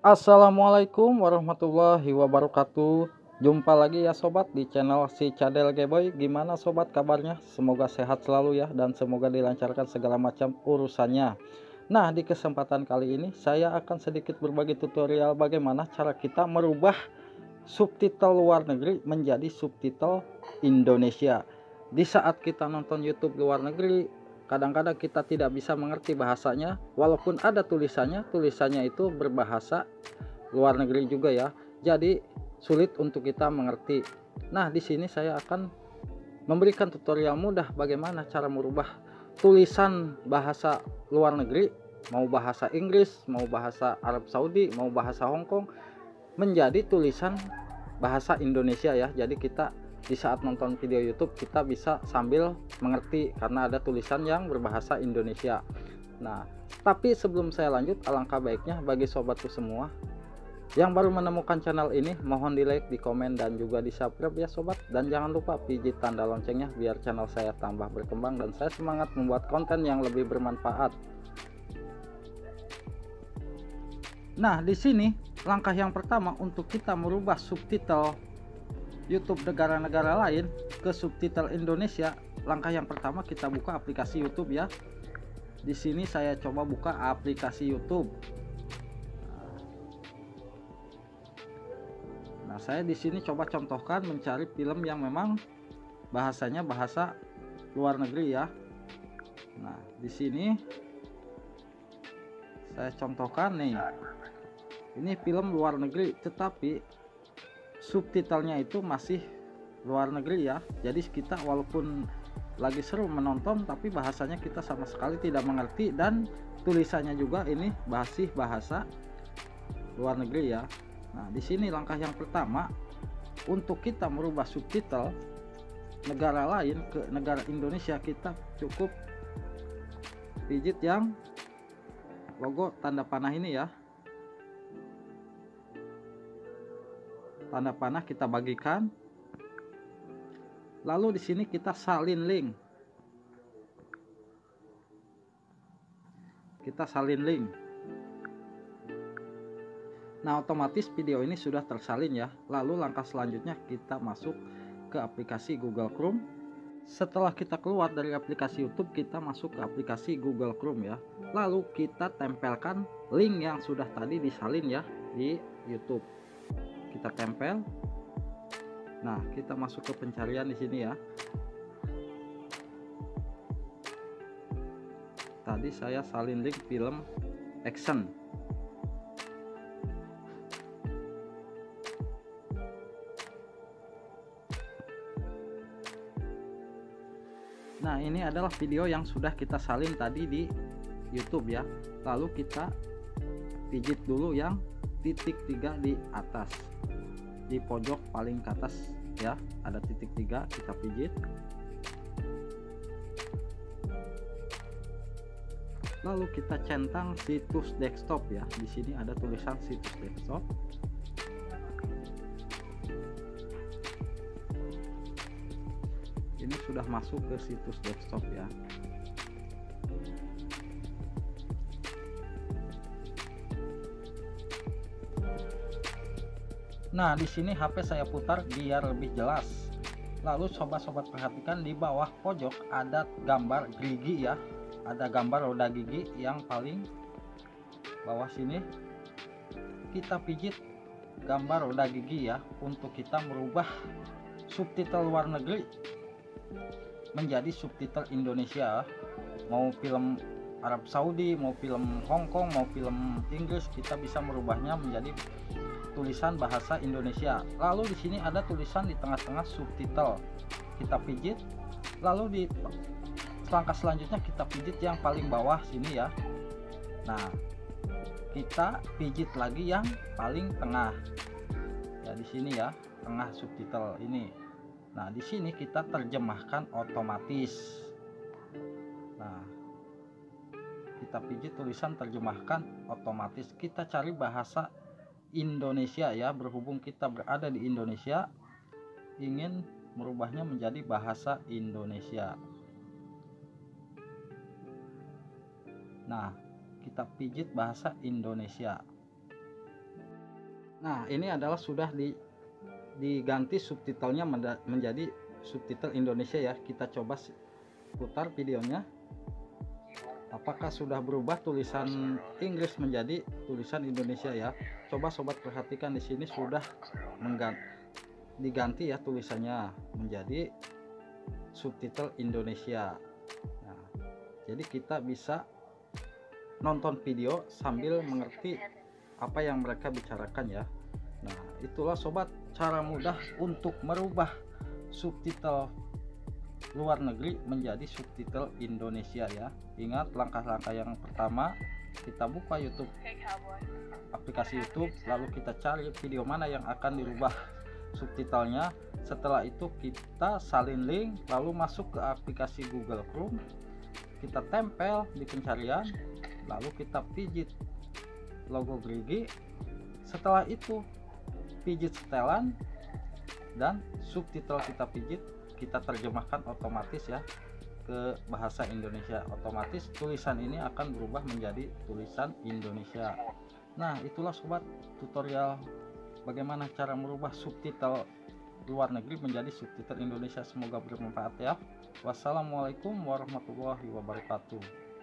Assalamualaikum warahmatullahi wabarakatuh. Jumpa lagi ya sobat di channel si Cadel Geboy. Gimana sobat kabarnya? Semoga sehat selalu ya, dan semoga dilancarkan segala macam urusannya. Nah, di kesempatan kali ini saya akan sedikit berbagi tutorial bagaimana cara kita merubah subtitle luar negeri menjadi subtitle Indonesia. Di saat kita nonton YouTube luar negeri, kadang-kadang kita tidak bisa mengerti bahasanya, walaupun ada tulisannya itu berbahasa luar negeri juga ya. Jadi sulit untuk kita mengerti. Nah, di sini saya akan memberikan tutorial mudah bagaimana cara merubah tulisan bahasa luar negeri, mau bahasa Inggris, mau bahasa Arab Saudi, mau bahasa Hong Kong, menjadi tulisan bahasa Indonesia ya. Jadi kita di saat nonton video YouTube kita bisa sambil mengerti karena ada tulisan yang berbahasa Indonesia. Nah, tapi sebelum saya lanjut, alangkah baiknya bagi sobatku semua yang baru menemukan channel ini, mohon di like, di komen, dan juga di subscribe ya sobat. Dan jangan lupa pijit tanda loncengnya biar channel saya tambah berkembang dan saya semangat membuat konten yang lebih bermanfaat. Nah, di sini langkah yang pertama untuk kita merubah subtitle YouTube negara-negara lain ke subtitle Indonesia, langkah yang pertama kita buka aplikasi YouTube ya. Di sini saya coba buka aplikasi YouTube. Nah, saya di sini coba contohkan mencari film yang memang bahasanya bahasa luar negeri ya. Nah, di sini saya contohkan nih. Ini film luar negeri tetapi subtitlenya itu masih luar negeri ya. Jadi kita walaupun lagi seru menonton tapi bahasanya kita sama sekali tidak mengerti, dan tulisannya juga ini masih bahasa luar negeri ya. Nah, di sini langkah yang pertama untuk kita merubah subtitle negara lain ke negara Indonesia, kita cukup pijit yang logo tanda panah ini ya. Tanda panah kita bagikan, lalu di sini kita salin link. Nah, otomatis video ini sudah tersalin ya. Lalu langkah selanjutnya kita masuk ke aplikasi Google Chrome. Setelah kita keluar dari aplikasi YouTube, kita masuk ke aplikasi Google Chrome ya. Lalu kita tempelkan link yang sudah tadi disalin ya di YouTube. Kita tempel. Nah, kita masuk ke pencarian di sini ya. Tadi saya salin link film action. Nah, ini adalah video yang sudah kita salin tadi di YouTube ya. Lalu kita pijit dulu yang titik 3 di atas, di pojok paling ke atas ya, ada titik 3, kita pijit. Lalu kita centang situs desktop ya. Di sini ada tulisan situs desktop. Ini sudah masuk ke situs desktop ya. Nah, di sini HP saya putar biar lebih jelas. Lalu sobat-sobat perhatikan di bawah pojok ada gambar gigi ya. Ada gambar roda gigi yang paling bawah sini. Kita pijit gambar roda gigi ya untuk kita merubah subtitle luar negeri menjadi subtitle Indonesia. Mau film Arab Saudi, mau film Hong Kong, mau film Inggris, kita bisa merubahnya menjadi tulisan bahasa Indonesia. Lalu di sini ada tulisan di tengah-tengah subtitle. Kita pijit. Lalu di langkah selanjutnya kita pijit yang paling bawah sini ya. Nah, kita pijit lagi yang paling tengah. Ya, di sini ya, tengah subtitle ini. Nah, di sini kita terjemahkan otomatis. Nah, kita pijit tulisan terjemahkan otomatis. Kita cari bahasa Indonesia ya, berhubung kita berada di Indonesia, ingin merubahnya menjadi bahasa Indonesia. Nah, kita pijit bahasa Indonesia. Nah, ini adalah sudah diganti subtitlenya menjadi subtitle Indonesia ya. Kita coba putar videonya. Apakah sudah berubah tulisan Inggris menjadi tulisan Indonesia ya? Coba sobat perhatikan, di sini sudah diganti ya tulisannya menjadi subtitle Indonesia. Nah, jadi kita bisa nonton video sambil mengerti apa yang mereka bicarakan ya. Nah, itulah sobat cara mudah untuk merubah subtitle luar negeri menjadi subtitle Indonesia ya. Ingat, langkah-langkah yang pertama, kita buka YouTube, aplikasi YouTube, lalu kita cari video mana yang akan dirubah subtitlenya. Setelah itu kita salin link, lalu masuk ke aplikasi Google Chrome, kita tempel di pencarian, lalu kita pijit logo gerigi. Setelah itu pijit setelan dan subtitle kita pijit, kita terjemahkan otomatis ya ke bahasa Indonesia. Otomatis tulisan ini akan berubah menjadi tulisan Indonesia. Nah, itulah sobat tutorial bagaimana cara merubah subtitle luar negeri menjadi subtitle Indonesia. Semoga bermanfaat ya. Wassalamualaikum warahmatullahi wabarakatuh.